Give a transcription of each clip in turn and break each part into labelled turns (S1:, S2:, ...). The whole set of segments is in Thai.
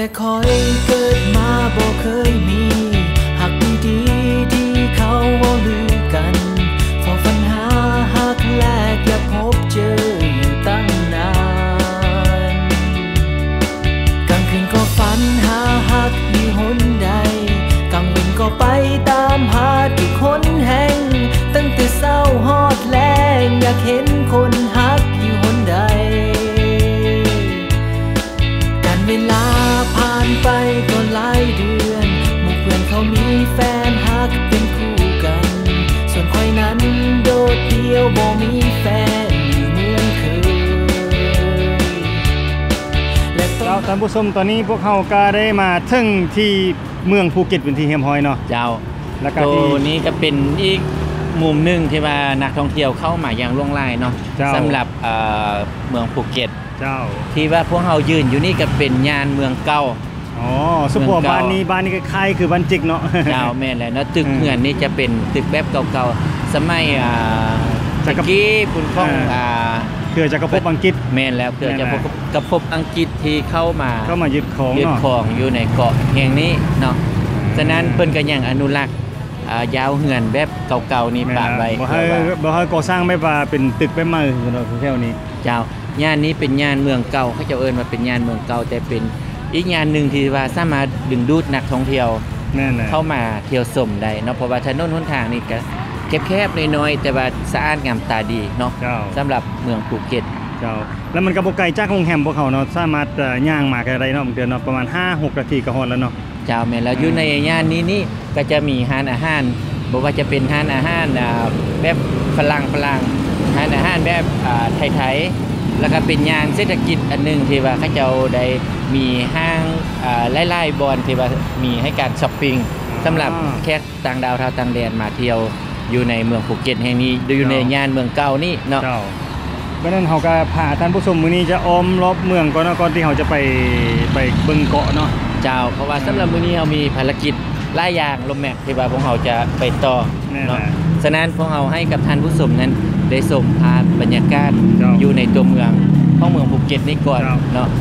S1: แต่คอยเกิดมาบ่เคยมีหักดีๆที่เขาว่าลือกันฝ่าฟันหาหักแรกอยากพบเจออยู่ตั้งนานกลางคืนก็ฝันหาหักอยู่หนใดกลางวันก็ไปตามหาที่คนแห่งตั้งแต่เศร้าฮอดแลงอยากเห็นคนหักอยู่หนใดเวลาผ่านไปก็หลายเดือนหมู่เพื่อนเขามีแฟนฮักเป็นคู่กันส่วนคอยนั้นโดดเดี่ยวบ่มีแฟนอยู่เมืองเคยและ
S2: ท่านผู้ชมตอนนี้พวกเขาก็ได้มาถึงที่เมืองภูเก็ตเป็นที่เฮียมฮอยเนาะ
S3: เจ้าแล้วก็ตัวนี้ก็เป็นอีกมุมหนึ่งที่ว่านักท่องเที่ยวเข้ามาอย่างล่วงไล่เนาะสำหรับเมืองภูเก็ตที่ว่าพวกเรายืนอยู่นี่ก็เป็นยานเมืองเก่า
S2: อ๋อสุพรรณบ้านนี้ก็คล้ายคือบ้านจิกเนาะ
S3: เจ้าแม่นเลยเนาะตึกเหือนนี่จะเป็นตึกแบบเก่าๆสมัยตะกี้ปุ่นข้อง
S2: เกิดจากกระพบอังกฤษ
S3: แม่นแล้วเกิดจากกระพบอังกฤษที่เข้ามา
S2: ยึดของ
S3: อยู่ในเกาะแห่งนี้เนาะฉะนั้นเพิ่นก็ยังอนุรักษ์ยาวเหือนแบบเก่าๆนี่ปะไว้
S2: บ่ให้ก่อสร้างไม่ว่าเป็นตึกแบบใหม่เนาะแถวนี้
S3: เจ้าย่านนี้เป็นย่านเมืองเก่าเขาจะเอิ้นว่าเป็นย่านเมืองเก่าแต่เป็นอีกย่านหนึ่งที่ว่าสามารถดึงดูดนักท่องเที่ยวเข้ามาเที่ยวชมได้เนาะเพราะว่าถนนหนทางนี่ก็แคบๆน้อยๆแต่ว่าสะอาดงามตาดีเนาะสำหรับเมืองภูเก็ต
S2: เจ้าแล้วมันก็บ่ไกลจากโรงแรมพวกเขาเนาะสามารถย่างมาได้เนาะเดือนเนาะประมาณ 5-6 นาทีก็ฮอดแล้วเนาะ
S3: เจ้าแม่นแล้วอยู่ในย่านนี้นี่ก็จะมีร้านอาหารบ่ว่าจะเป็นร้านอาหารแบบฝรั่งร้านอาหารแบบไทยแล้วก็เป็นย่านเศรษฐกิจอันนึงที่ว่าเขาเจ้าได้มีห้างไล่ๆบอนที่ว่ามีให้การช้อปปิ้งสำหรับแขกต่างดาวชาวต่างแดนมาเที่ยวอยู่ในเมืองภูเก็ตแห่งนี้อยู่ในย่านเมืองเก่านี่เนาะ
S2: เพราะนั้นเขาก็พาท่านผู้ชมมื้อนี้จะอ้อมรอบเมืองก่อนที่เขาจะไปเบิ่งเกาะเนาะ
S3: เจ้าเพราะว่าสำหรับมื้อนี้เรามีภารกิจหลายอย่างลมแม็กที่ว่าพวกเราจะไปต่อเนาะฉะนั้นพวกเราให้กับท่านผู้ชมนั้นได้ชมภาพบรรยากาศอยู่ในตัวเมืองของเมืองภูเก็ตนี่ก่อนเนาะ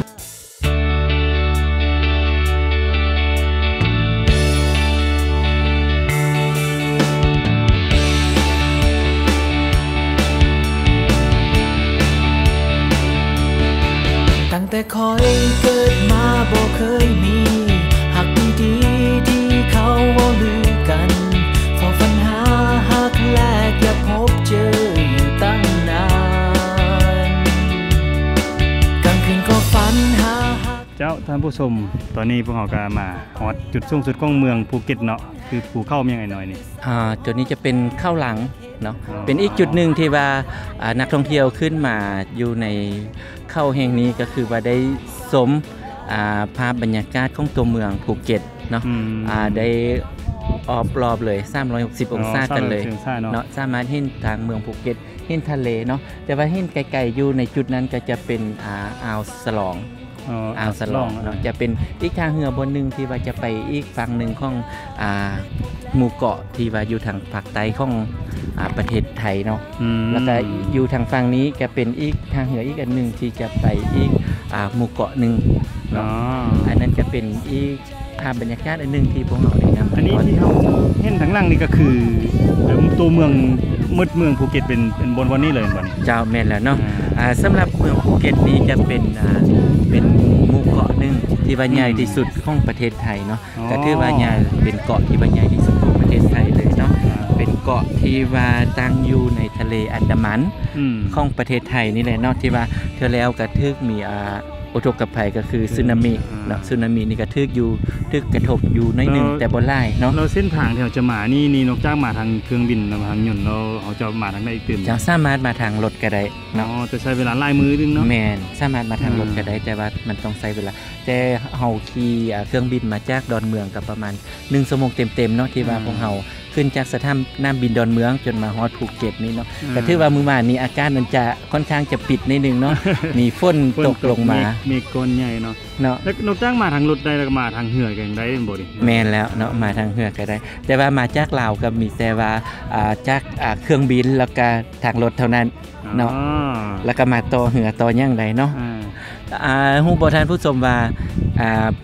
S1: ตั้งแต่คอยเกิดมาบ่เคยมีหักดีๆที่เขาว่าลือกันฝ่าฟันหาหักแรกอยากพบเจออยู่ตั้งนานกลางคืนก็ฝันหา
S2: เจ้าท่านผู้ชมตอนนี้พวกเราก็มาฮอดจุดสูงสุดของเมืองภูเก็ตเนาะคือภูเข้าเมียงไอ้น้อยนี่
S3: จุดนี้จะเป็นเข้าหลังเนาะเป็นอีกจุดหนึ่งที่ว่านักท่องเที่ยวขึ้นมาอยู่ในเข้าแห่งนี้ก็คือว่าได้สมภาพบรรยากาศของตัวเมืองภูเก็ตเนาะได้ออบรอบเลย360องศากันเลยเนาะสามารถเห็นทางเมืองภูเก็ตเห็นทะเลเนาะแต่ว่าเห็นไกลๆอยู่ในจุดนั้นก็จะเป็นอ่าวสลองอ่าวสลองเนาะจะเป็นอีกทางเรือบนหนึ่งที่ว่าจะไปอีกฝั่งหนึ่งของหมู่เกาะที่ว่าอยู่ทางภาคใต้ของประเทศไทยเนาะแล้วก็อยู่ทางฝั่งนี้ก็เป็นอีกทางเรืออีกอันหนึ่งที่จะไปอีกหมู่เกาะหนึ่งเนาะอันนั้นจะเป็นอีกภาพบรรยากาศอันหนึ่งที่พวกเราได้นำ
S2: อันนี้ที่เราเห็นทางล่างนี่ก็คือตัวเมืองมืดเมืองภูเก็ตเป็นบนวันนี้เลยวันนี้
S3: เจ้าแม่นแล้วเนาะสำหรับเมืองภูเก็ตนี้จะเป็นหมู่เกาะหนึ่งที่ว่าใหญ่ที่สุดของประเทศไทยเนาะก็ถือว่าใหญ่เป็นเกาะที่ว่าใหญ่ที่สุดของประเทศไทยเลยเนาะเป็นเกาะที่ว่าตั้งอยู่ในทะเลอันดามันของประเทศไทยนี่แหละเนาะที่ว่าเธอแล้วกระทึกมีอุทกภัยก็คือสึนามิเนาะสึนามินี่ก็ทึกกระทบอยู่ในหนึ่งแต่บ่หลายเนาะ
S2: เราเส้นทางที่เราจะมานี่นอกจากมาทางเครื่องบินมาทางยนต์เราจะมาทางไหนอีกตื่น
S3: จะสามารถมาทางรถก็ได้เนาะ
S2: จะใช้เวลาหลายมื้อนึงเนาะ
S3: แม่นสามารถมาทางรถก็ได้แต่ว่ามันต้องใช้เวลาแต่เฮาขี่เครื่องบินมาจากดอนเมืองก็ประมาณ1ชั่วโมงเต็มๆเนาะที่ว่าพวกเฮาขึ้นจากสถานน้ำบินดอนเมืองจนมาฮอดภูเก็ตนี่เนาะก็ถือว่ามื้อวานนี้อากาศมันจะค่อนข้างจะปิดนิดนึงเนาะมีฝนตกลงมา
S2: มีก้อนใหญ่เนาะแล้วนอกจากมาทางรถได้แล้วก็มาทางเรือกันได้บ่ดิ
S3: แม่นแล้วเนาะมาทางเรือก็ได้แต่ว่ามาจากลาวก็มีแต่ว่าจากเครื่องบินแล้วก็ทางรถเท่านั้นเนาะแล้วก็มาต่อเรือต่อยังไดเนาะฮู้บ่ท่านผู้ชมว่า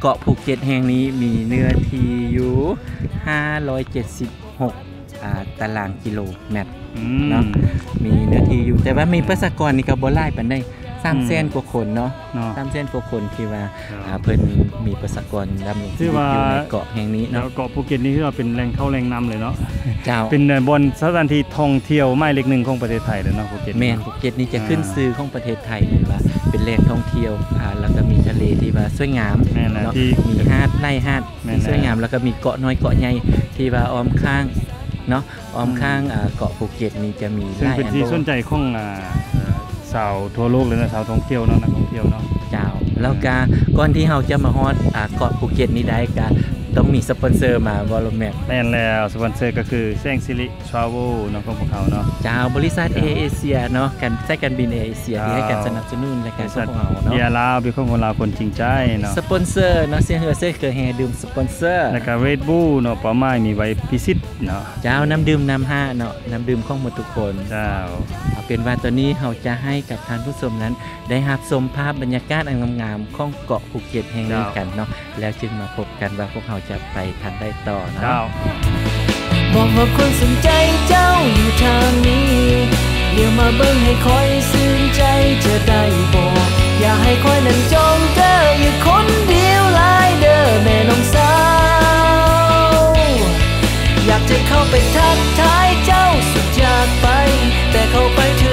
S3: เกาะภูเก็ตแห่งนี้มีเนื้อที่อยู่576ตารางกิโลเมตรเนาะมีเนื้อที่อยู่แต่ว่ามีประชากรนี่ก็บ่หลายปานใด300,000 กว่าคนเนาะ300,000 กว่าคนที่ว่าเพิ่นมีประชากรดำรงชีวิตอยู่ในเกาะแห่งนี้เนาะ
S2: เกาะภูเก็ตนี่คือว่าเป็นแหล่งเข้าแหล่งนำเลยเนาะ
S3: เจ้า
S2: เป็นบ่อนสถานที่ท่องเที่ยวหมายเลข1ของประเทศไทยเลยเนาะภูเก็ต
S3: แม่นภูเก็ตนี่จะขึ้นชื่อของประเทศไทยเลยว่าเป็นแหล่งท่องเที่ยวแล้วก็มีทะเลที่ว่าสวยงามเนาะมีหาดไร่หาดสวยงามแล้วก็มีเกาะน้อยเกาะใหญ่ที่ว่าอ้อมข้างเนาะอ้อมข้างเกาะภูเก็ตนี่จะมี
S2: หลายอันเป็นที่สนใจของสาวทั่วโลกเลยนะสาวท่องเที่ยวเนาะนักท่องเที่ยวเนาะ
S3: เจ้าแล้วก็ก่อนที่เราจะมาฮอดเกาะภูเก็ตนี้ได้ก็ต้องมีสปอนเซอร์มาบ่ล่ะแม่
S2: แม่นแล้วสปอนเซอร์ก็คือแซงซิริทราเวลเนาะของพวกเขาเนาะ
S3: เจ้าบริษัท AAsia เนาะกันใช้การบิน AAsia ที่ให้การสนับสนุนและการของเราเนาะ
S2: เบียร์ลาวเป็นของเราคนจริงใจเนาะ
S3: สปอนเซอร์เนาะเสียเฮือเสียเกลือแฮดื่มสปอนเซอร์
S2: แล้วก็ Red Bull เนาะเป้าหมายมีไว้พิชิตเนาะ
S3: เจ้าน้ำดื่มน้ำ5เนาะน้ำดื่มของหมดทุกคน
S2: เจ้า
S3: เอาเป็นว่าตอนนี้เราจะให้กับท่านผู้ชมนั้นได้รับชมภาพบรรยากาศอันงามๆของเกาะภูเก็ตแห่งนี้กันเนาะแล้วจึงมาพบกันว่าพวกเราจะไปทันได้ต่อเนาะ
S1: บอกว่าคนสนใจเจ้าอยู่ทางนี้เดี๋ยวมาเบิ่งให้คอยซึ้งใจจะได้บอกอย่าให้คอยนั่งจ้องเธออยู่คนเดียวหลายเด้อแม่น้องสาวอยากจะเข้าไปทักทายเจ้าสุดอยากไปแต่เข้าไปถึง